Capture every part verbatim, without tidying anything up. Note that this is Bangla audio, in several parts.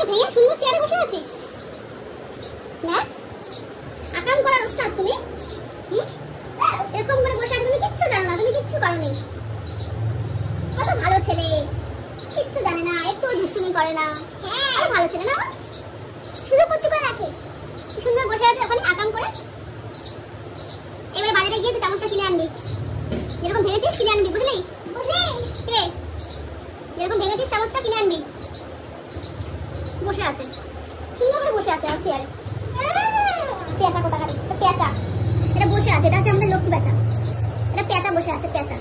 ভেঙে সুন্দর চেয়ারে বসে আছিস না? আকাম করার ওস্তাদ তুমি? এরকম করে বসে আছো, তুমি কিচ্ছু জানো না, তুমি কিচ্ছু করনি। কত ভালো ছেলে, কিচ্ছু জানে না, একটু দুষ্টুমি করে না। হ্যাঁ ভালো ছেলে না, শুধু কুচ্ছু করে রাখে। সুন্দর বসে আছে ওখানে আকাম করে। এবারে বাজারে গিয়ে তুই চামচটা কিনে আনবি, যেরকম ভেঙেছিস কিনে আনবি, বুঝলি? বুঝলি রে, যেরকম ভেঙেছিস চামচটা কিনে আনবি। বসে আছে সুন্দর করে বসে আছে আর চেয়ারে। পেঁচা কোথাকার, এটা পেঁচা, এটা বসে আছে, এটা হচ্ছে আমাদের লক্ষ্মী পেঁচা। এটা পেঁচা বসে আছে, পেঁচা।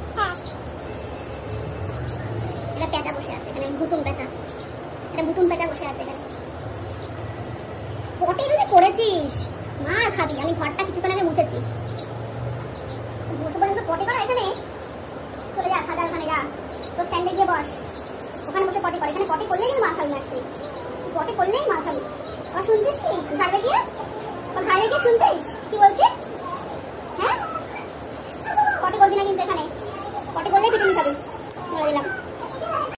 এটা পেঁচা বসে আছে এখানে, ভুতুম পেঁচা। এটা ভুতুম পেঁচা বসে আছে এখানে। পটে যদি পড়েছিস মার খাবি। আমি ঘরটা কিছুক্ষণ আগে মুছেছি। বসে বসে পটে করা এখানে, চলে যা খাজার ওখানে যা, তো স্ট্যান্ডে গিয়ে বস, ওখানে বসে পটে কর। এখানে পটে করলেই কিন্তু মার খাবি না, পটে করলেই মার খাবি। আর শুনছিস কি ঘাড়ে গিয়ে, ঘাড়ে গিয়ে শুনছিস কি বলছিস? হ্যাঁ পটে করবি না কিন্তু, এখানে পটে করলেই পিটুনি খাবি, বলে দিলাম।